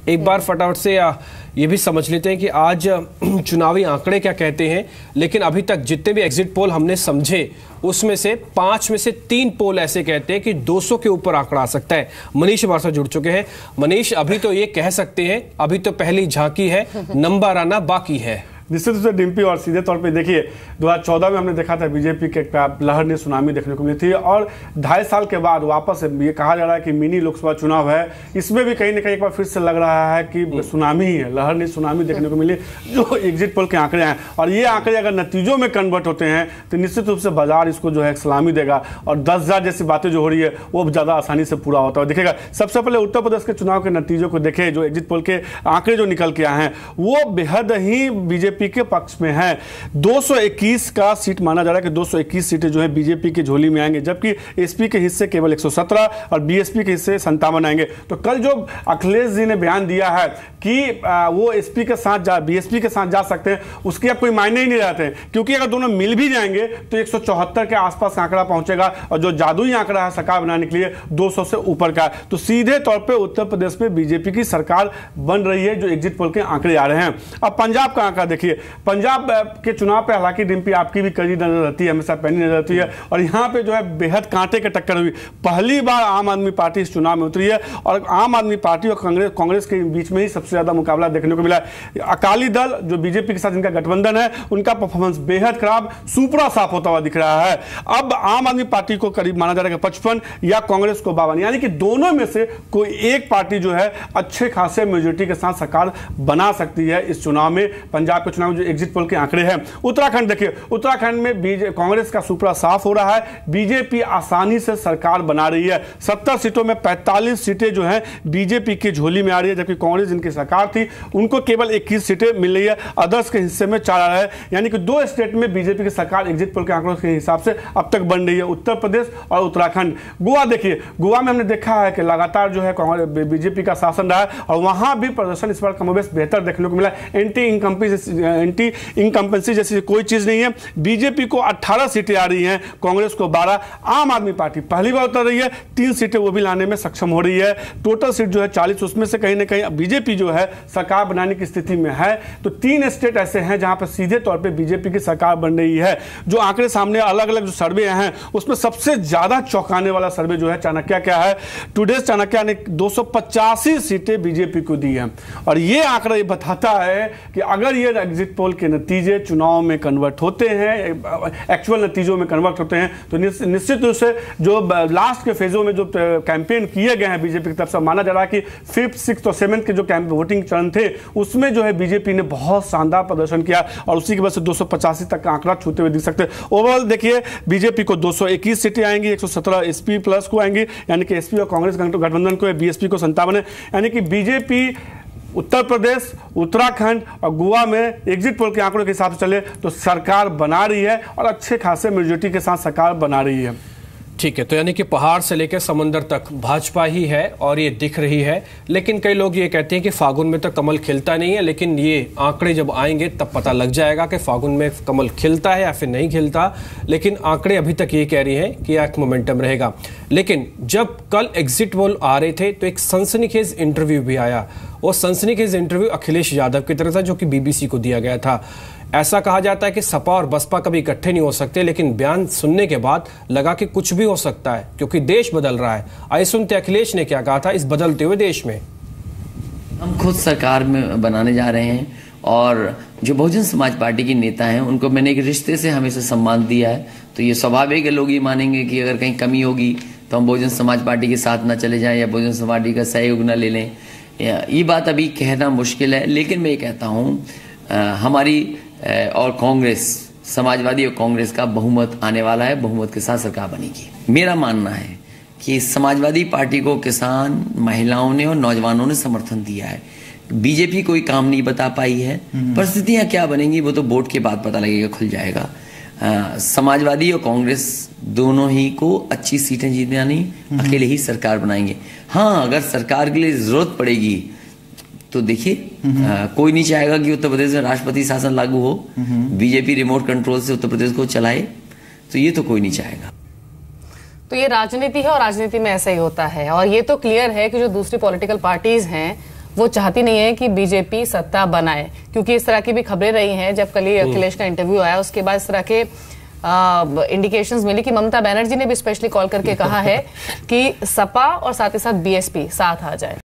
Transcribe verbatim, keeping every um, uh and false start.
एक बार फटाफट से ये भी समझ लेते हैं कि आज चुनावी आंकड़े क्या कहते हैं। लेकिन अभी तक जितने भी एग्जिट पोल हमने समझे उसमें से पांच में से तीन पोल ऐसे कहते हैं कि दो सौ के ऊपर आंकड़ा आ सकता है। मनीष हमारे साथ जुड़ चुके हैं। मनीष, अभी तो ये कह सकते हैं, अभी तो पहली झांकी है, नंबर आना बाकी है। निश्चित रूप से डिम्पी, और सीधे तौर पे देखिए दो हज़ार चौदह में हमने देखा था बीजेपी के लहर ने सुनामी देखने को मिली थी, और ढाई साल के बाद वापस ये कहा जा रहा है कि मिनी लोकसभा चुनाव है, इसमें भी कहीं ना कहीं एक बार फिर से लग रहा है कि सुनामी ही है, लहर ने सुनामी देखने को मिली जो एग्जिट पोल के आंकड़े हैं। और ये आंकड़े अगर नतीजों में कन्वर्ट होते हैं तो निश्चित रूप से बाजार इसको जो है सलामी देगा, और दस हजार जैसी बातें जो हो रही है वो ज़्यादा आसानी से पूरा होता है। दिखेगा सबसे पहले उत्तर प्रदेश के चुनाव के नतीजों को देखें, जो एग्जिट पोल के आंकड़े जो निकल के आए हैं वो बेहद ही बीजेपी के पक्ष में है। दो सौ इक्कीस का सीट माना जा रहा है कि दो सौ इक्कीस सीटें जो है बीजेपी की झोली में आएंगे, जबकि एसपी के हिस्से केवल एक सौ सत्रह और बीएसपी के हिस्से संतावन आएंगे। तो कल जो अखिलेश जी ने बयान दिया है कि वो एसपी के साथ जा बीएसपी के साथ जा सकते हैं, उसके अब कोई मायने ही नहीं रहते हैं, क्योंकि अगर दोनों मिल भी जाएंगे तो एक सौ चौहत्तर के आसपास आंकड़ा पहुंचेगा, और जो जादुई आंकड़ा है सरकार बनाने के लिए दो सौ से ऊपर का। तो सीधे तौर पर उत्तर प्रदेश में बीजेपी की सरकार बन रही है, जो एग्जिट पोल के आंकड़े आ रहे हैं। अब पंजाब का आंकड़ा देखिए, पंजाब के चुनाव पे हालांकि डिम्पी आपकी भी कड़ी नजर रहती है, हमेशा पैनी नजर रहती है, और यहाँ पे जो है बेहद कांटे के टक्कर हुई। पहली बार आम आदमी पार्टी इस चुनाव में उतरी है, और आम आदमी पार्टी और कांग्रेस कांग्रेस के बीच में ही सबसे ज्यादा मुकाबला देखने को मिला है। अकाली दल जो बीजेपी के साथ इनका गठबंधन है, उनका परफॉर्मेंस बेहद खराब, सुपरा साफ होता हुआ दिख रहा है। अब आम आदमी पार्टी को करीब माना जा रहा है पचपन या कांग्रेस को बावन, यानी कि दोनों में से कोई एक पार्टी जो है अच्छे खासे मेजोरिटी के साथ सरकार बना सकती है इस चुनाव में। पंजाब के चुनाव जो एग्जिट पोल के आंकड़े हैं। उत्तराखंड देखिए, उत्तराखंड में कांग्रेस का सुपरा साफ हो रहा है, बीजेपी आसानी से सरकार बना रही है। सत्तर सीटों में पैंतालीस सीटें जो हैं बीजेपी की झोली में आ रही है, जबकि कांग्रेस जिनकी सरकार थी उनको केवल इक्कीस सीटें मिल रही है, अदर्स के हिस्से में चार आ रहा है। यानी कि दो स्टेट में बीजेपी की सरकार एग्जिट पोल के आंकड़ों के हिसाब से अब तक बन रही है, उत्तर प्रदेश और उत्तराखंड। गोवा देखिए, गोवा में हमने देखा है कि लगातार जो है कांग्रेस बीजेपी का शासन रहा है, और वहां भी प्रदर्शन इस बार कमोबेश बेहतर देखने को मिला। एंटी इनकम्पेंसी एंटी इनकम्पेंसी जैसी कोई चीज नहीं है। बीजेपी को अठारह सीटें आ रही हैं, कांग्रेस को बारह। आम आदमी पार्टी पहली बार उतर रही है, तीन सीटें वो भी लाने में सक्षम हो रही है। टोटल सीट जो है चालीस, उसमें से कहीं ना कहीं बीजेपी जो है सरकार बनाने की स्थिति में है। तो तीन स्टेट ऐसे हैं जहां पर सीधे तौर पे बीजेपी की सरकार बन रही है। जो आंकड़े सामने अलग अलग जो सर्वे हैं उसमें सबसे ज्यादा चौंकाने वाला सर्वे जो है चाणक्य क्या है, टुडेज चाणक्य ने दो सौ पचासी सीटें बीजेपी को दी हैं। और ये आंकड़ा ये बताता है कि अगर ये एग्जिट पोल के नतीजे चुनाव में कन्वर्ट होते हैं, एक्चुअल नतीजों में कन्वर्ट होते हैं, तो निश्चित रूप से जो लास्ट के फेजों में जो कैंपेन किए गए हैं बीजेपी की तरफ से, माना जा रहा है कि फिफ्थ सिक्स और सेवेंथ के जो वोटिंग चरण थे उसमें जो है बीजेपी ने बहुत शानदार प्रदर्शन किया, और उसी की वजह से दो सौ पचासी तक का आंकड़ा छूते हुए दिख सकते हैं। ओवरऑल देखिए बीजेपी को दो सौ इक्कीस सीटें आएंगी, एक सौ सत्रह एसपी प्लस को आएंगी, यानी कि एसपी और कांग्रेस गठबंधन को, बीएसपी को संतावन है। यानी कि बीजेपी उत्तर प्रदेश, उत्तराखंड और गोवा में एग्जिट पोल के आंकड़ों के हिसाब से चले तो सरकार बना रही है, और अच्छे खासे मेजोरिटी के साथ सरकार बना रही है। ठीक है, तो यानी कि पहाड़ से लेकर समंदर तक भाजपा ही है और ये दिख रही है। लेकिन कई लोग ये कहते हैं कि फागुन में तो कमल खिलता नहीं है, लेकिन ये आंकड़े जब आएंगे तब पता लग जाएगा कि फागुन में कमल खिलता है या फिर नहीं खिलता। लेकिन आंकड़े अभी तक ये कह रही हैं कि एक मोमेंटम रहेगा। लेकिन जब कल एग्जिट पोल आ रहे थे तो एक सनसनीखेज इंटरव्यू भी आया। वो सनसनीखेज इंटरव्यू अखिलेश यादव की तरफ था, जो कि बीबीसी को दिया गया था। ऐसा कहा जाता है कि सपा और बसपा कभी इकट्ठे नहीं हो सकते, लेकिन बयान सुनने के बाद लगा कि कुछ भी हो सकता है, क्योंकि देश बदल रहा है। आइए सुनते अखिलेश ने क्या कहा था इस बदलते हुए देश में। हम खुद सरकार में बनाने जा रहे हैं, और जो बहुजन समाज पार्टी के नेता हैं उनको मैंने एक रिश्ते से हमेशा सम्मान दिया है। तो ये स्वाभाविक है, लोग ये मानेंगे कि अगर कहीं कमी होगी तो हम बहुजन समाज पार्टी के साथ ना चले जाएं या बहुजन समाज पार्टी का सहयोग ना ले लें। ये बात अभी कहना मुश्किल है, लेकिन मैं ये कहता हूँ हमारी और कांग्रेस, समाजवादी और कांग्रेस का बहुमत आने वाला है, बहुमत के साथ सरकार बनेगी। मेरा मानना है कि समाजवादी पार्टी को किसान, महिलाओं ने और नौजवानों ने समर्थन दिया है। बीजेपी कोई काम नहीं बता पाई है, परिस्थितियां क्या बनेंगी वो तो वोट के बाद पता लगेगा, खुल जाएगा। आ, समाजवादी और कांग्रेस दोनों ही को अच्छी सीटें जीतनी, अकेले ही सरकार बनाएंगे। हाँ, अगर सरकार के लिए जरूरत पड़ेगी तो देखिए, कोई नहीं चाहेगा कि उत्तर प्रदेश में राष्ट्रपति शासन लागू हो, बीजेपी रिमोट कंट्रोल से उत्तर प्रदेश को चलाए, तो ये तो कोई नहीं चाहेगा। तो ये राजनीति है, और राजनीति में ऐसा ही होता है। और ये तो क्लियर है कि जो दूसरी पॉलिटिकल पार्टीज हैं वो चाहती नहीं है कि बीजेपी सत्ता बनाए, क्योंकि इस तरह की भी खबरें रही हैं। जब कल अखिलेश का इंटरव्यू आया उसके बाद इस तरह के इंडिकेशंस मिली कि ममता बनर्जी ने भी स्पेशली कॉल करके कहा है कि सपा और साथ ही साथ बीएसपी साथ आ जाए।